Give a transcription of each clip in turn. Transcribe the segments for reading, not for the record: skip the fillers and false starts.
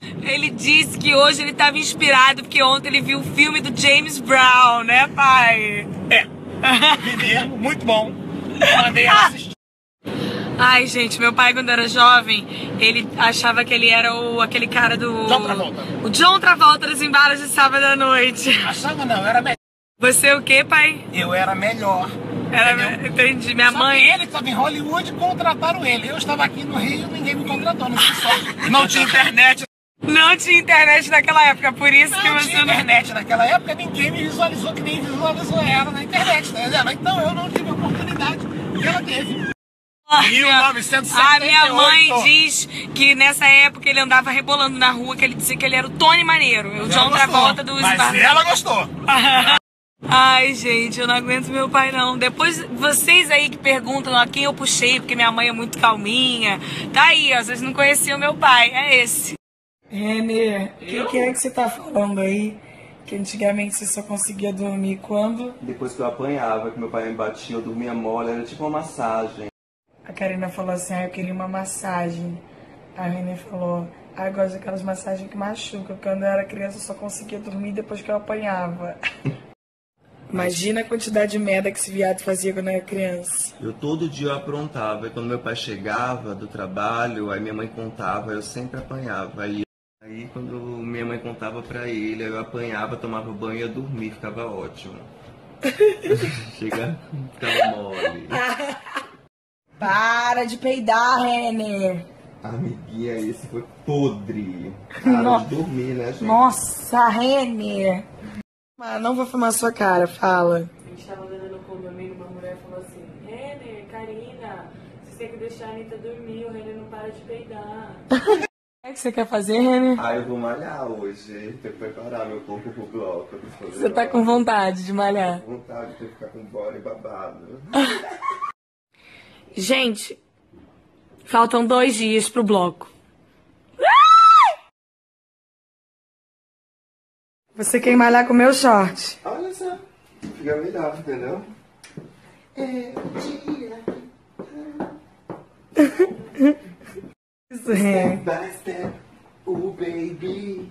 Ele disse que hoje ele estava inspirado porque ontem ele viu o filme do James Brown, né, pai? É, vi mesmo, muito bom. Mandei ela assistir. Ai, gente, meu pai quando era jovem, ele achava que ele era aquele cara do... John Travolta. O John Travolta dos embalos de sábado à noite. Achava não, eu era melhor. Você o quê, pai? Eu era melhor. Entendi. Minha Só mãe... que ele que estava em Hollywood, contrataram ele. Eu estava aqui no Rio, ninguém me contratou, não sei só. Não tinha internet. Não tinha internet naquela época, por isso que Não você tinha internet naquela época, ninguém me visualizou que nem visualizou ela na internet, tá entendendo? Então eu não tive oportunidade que ela teve. 1978. A minha mãe diz que nessa época ele andava rebolando na rua, que ele dizia que ele era o Tony Maneiro, o John Travolta dos... Mas ela gostou. Ai, gente, eu não aguento meu pai, não. Depois, vocês aí que perguntam a quem eu puxei, porque minha mãe é muito calminha. Tá aí, ó, vocês não conheciam meu pai, é esse. Renê, o que é que você tá falando aí? Que antigamente você só conseguia dormir quando? Depois que eu apanhava, que meu pai me batia, eu dormia mole, era tipo uma massagem. A Karina falou assim, eu queria uma massagem. A Renê falou, eu gosto daquelas massagens que machucam. Quando eu era criança eu só conseguia dormir depois que eu apanhava. Imagina a quantidade de merda que esse viado fazia quando eu era criança. Eu todo dia eu aprontava, e quando meu pai chegava do trabalho, aí minha mãe contava, eu sempre apanhava. Aí quando minha mãe contava pra ele, eu apanhava, tomava banho e ia dormir, ficava ótimo. Chega, ficava mole. Para de peidar, Renê. Amiguinha, esse foi podre. Para de dormir, né, gente? Nossa, Renê. Mas não vou filmar sua cara, fala. A gente tava andando no condomínio, uma mulher falou assim, Renê, Karina, você tem que deixar a Anitta dormir, o Renê não para de peidar. O que você quer fazer, Renê? Ah, eu vou malhar hoje, tenho que preparar meu corpo pro bloco. Você tá com vontade de malhar? Com vontade de ficar com body babado. Gente, faltam 2 dias pro bloco. Você quer malhar com o meu short? Olha só, fica melhor, entendeu? Isso é. By step, oh baby.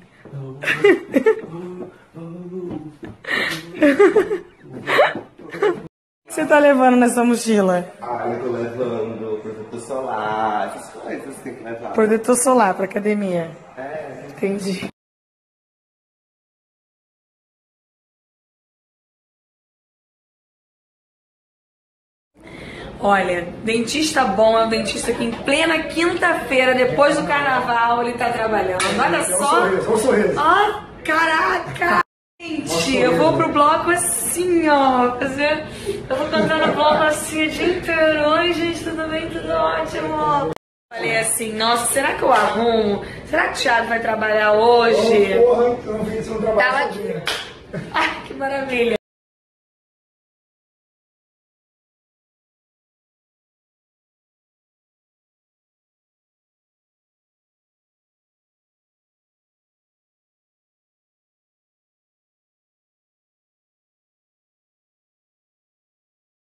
O que você tá levando nessa mochila? Ah, eu tô levando protetor solar, essas coisas tem que levar. Protetor solar pra academia. É. Entendi. Olha, dentista bom é o dentista que em plena quinta-feira, depois do carnaval, ele tá trabalhando. Olha só. Ó, caraca. Gente, eu vou pro bloco assim, ó. Eu vou cantando bloco assim o dia inteiro. Oi, gente, tudo bem? Tudo ótimo. Falei assim, nossa, será que eu arrumo? Será que o Thiago vai trabalhar hoje? Porra, eu não vi isso no trabalho. Ai, que maravilha.